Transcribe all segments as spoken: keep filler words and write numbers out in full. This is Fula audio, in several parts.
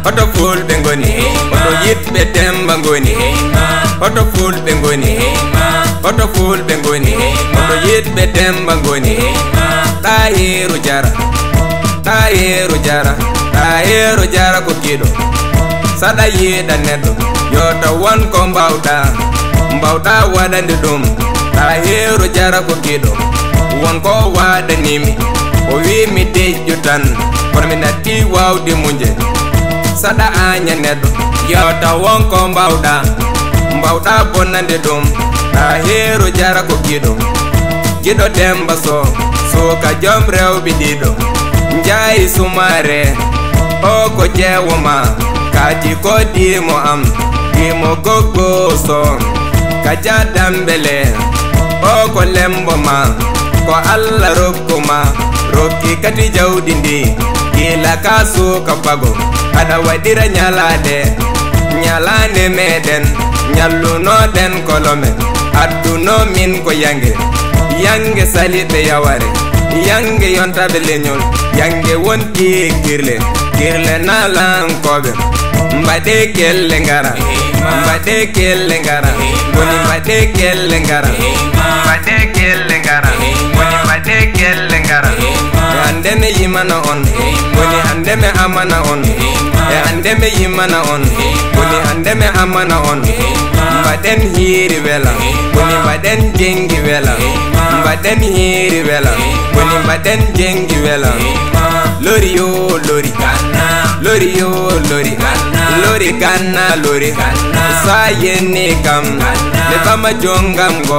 Oto ful bengoni, oto yit betem bangoni. Oto ful bengoni, oto ful bengoni, oto yit betem bangoni. Tahiru jara, tahiru jara, tahiru jara kokido. Sada yida nedo, yota wan ko mbauda, mbauda wadande dum. Tahiru jara kokido, wan ko wada nimi. O wi mi dejutan, kono mi nati wawde munje. Sada anya nedo, yota wan ko mbauda, mbauda bonande dum. Tahiru jara kokido, gido demba so, so ka jom rew bidido. Njai sumare, o ko jewoma, kaji ko dimo am, dimo gogo so. Kaja dambele, o ko lembo ma, ko alla rokkuma, rokki kati jawdindi. Gila kasu kapago, ada wadira nyalade, nyalane meden, nyaluno den kolome. Aduno min ko yange, yange salibe yaware, yange yonta belenyol, yange wonti kirle, kirle na lankobe. Mbade kelle ngara, mbade kelle ngara, woni mbade kelle ngara, mbade kelle ngara, woni mbade kelle ngara. E andeme yimana on, woni andeme amana on, e andeme yimana on, woni andeme amana on. Mbaden hiri wela, woni mbaden jengi wela, mbaden hiri wela, woni mbaden jengi wela. Lori yo lori, lori yo lori, lori ganna lori. Sa yeni kam, le bama jongam go,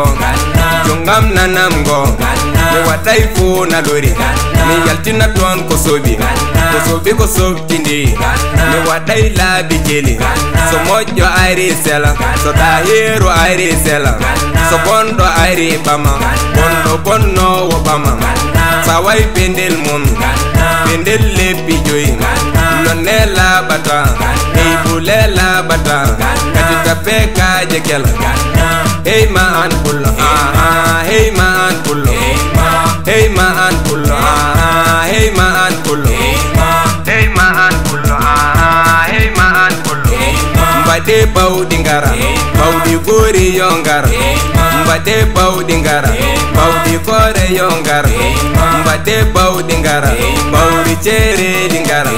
jongam nanam go. Me watai fu na lori, me yaltina tuan kosobi, kosobi kosobtindi. Me watai la bijeli, so mojo airi sela, so tahiru airi sela, so bondo airi bama, bondo bono wabama. Sawai pendel mun, pendel lepi joy, lonela bata, ibulela bata, kajuta peka jekela. Hey man pulo, ah hey man pulo, hey man pulo, ah hey man pulo, hey man pulo, ah hey man pulo. Mbade bau dingara, bau di gori yongara. Mbade bau dingara, bau di kore yongara. Mbade bau dingara, bau di chere dingara.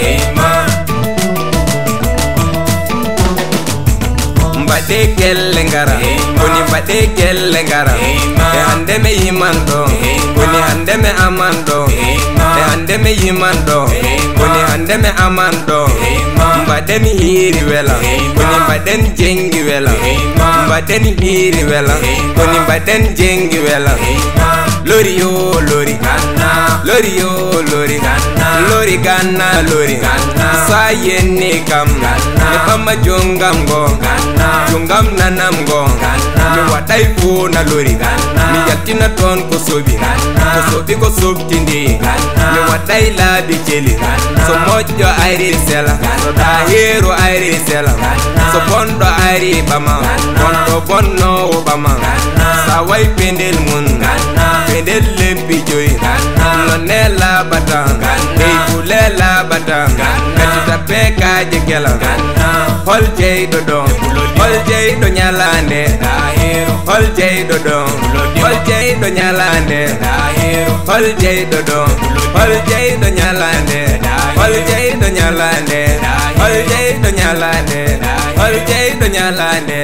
Mbade kelle ngara, kuni mbade kelle ngara. E hande me yimando, kuni hande me amando. E hande me yimando, kuni hande me amando. Mbaden hiri wela, kuni mbaden jengi wela. Mbaden hiri wela, kuni mbaden jengi wela. Lori yo lori, lori yo lori, lori ganna lori. Sa yeni kam, ne bama jongam go, jongam nanam go. Me wadai fu na lori, me yatina ton kosobi, kosobi kosobtindi. Me wadai la bijeli, so mojo airi sela, so tahiru airi sela, so bondo airi bama, bondo bono obama. Sawai pendel mun, pendel lepi joy, lonela bata, ibulela bata, kajuta peka jekela. Hol jay dodo, hol jay do nyalande, hol jay dodo, hol jay do nyalande, hol jay dodo, hol jay do nyalande, hol jay do nyalande, hol jay do nyalande, hol jay do nyalande.